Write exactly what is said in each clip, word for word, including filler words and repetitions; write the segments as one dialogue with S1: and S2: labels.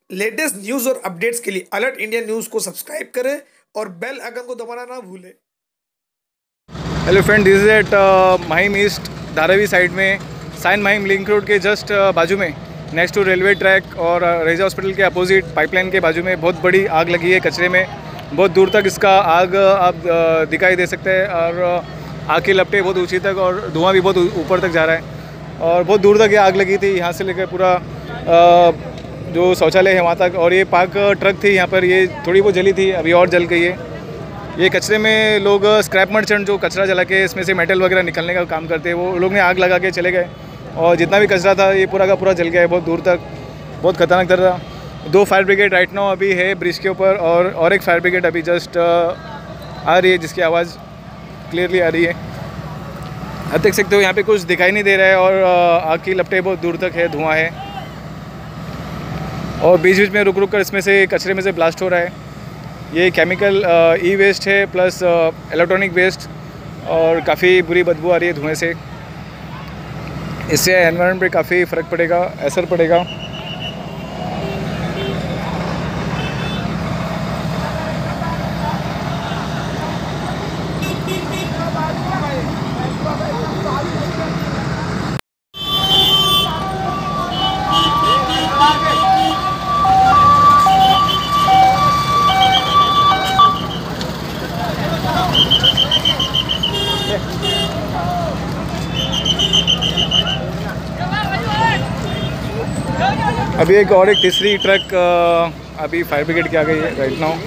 S1: Latest news और updates के लिए अलर्ट इंडिया न्यूज़ को सब्सक्राइब करें और बेल आइकन को दबाना ना भूलें।
S2: Hello friend, this is at Mahim east Dharavi side में साइन माहिम लिंक रोड के जस्ट uh, बाजू में नेक्स्ट टू रेलवे ट्रैक और रेजा हॉस्पिटल के अपोजिट पाइपलाइन के बाजू में बहुत बड़ी आग लगी है कचरे में। बहुत दूर तक इसका आग आप uh, दिखाई दे सकते हैं और uh, आग की लपटें बहुत ऊंची तक और धुआं भी बहुत ऊपर तक जा रहा है और बहुत दूर तक ये आग लगी थी, यहाँ से लेकर पूरा uh, जो शौचालय है वहाँ तक। और ये पार्क ट्रक थी यहाँ पर, ये थोड़ी बहुत जली थी, अभी और जल गई है। ये कचरे में लोग स्क्रैप मर्चेंट जो कचरा जला के इसमें से मेटल वगैरह निकलने का काम करते हैं, वो लोग ने आग लगा के चले गए और जितना भी कचरा था ये पूरा का पूरा जल गया है बहुत दूर तक। बहुत खतरनाक तरह दो फायर ब्रिगेड राइट नाउ अभी है ब्रिज के ऊपर और और एक फायर ब्रिगेड अभी जस्ट आ रही है जिसकी आवाज़ क्लियरली आ रही है। आप देख सकते हो यहाँ पे कुछ दिखाई नहीं दे रहा है और आग की लपटें बहुत दूर तक है, धुआं है और बीच बीच में रुक रुक कर इसमें से कचरे में से ब्लास्ट हो रहा है। ये केमिकल ई वेस्ट है प्लस इलेक्ट्रॉनिक वेस्ट और काफ़ी बुरी बदबू आ रही है धुएं से। इससे एनवायरनमेंट पे काफ़ी फ़र्क पड़ेगा, असर पड़ेगा। अभी एक और एक तीसरी ट्रक अभी फायर ब्रिगेड की आ गई है राइट नाउ।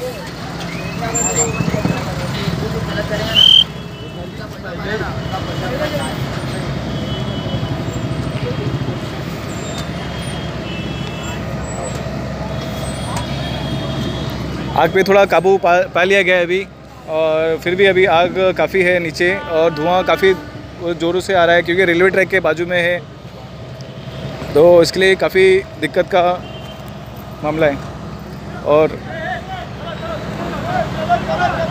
S2: आग पे थोड़ा काबू पा, पा लिया गया है अभी और फिर भी अभी आग काफ़ी है नीचे और धुआं काफ़ी ज़ोरों से आ रहा है क्योंकि रेलवे ट्रैक के बाजू में है, तो इसके लिए काफ़ी दिक्कत का मामला है। और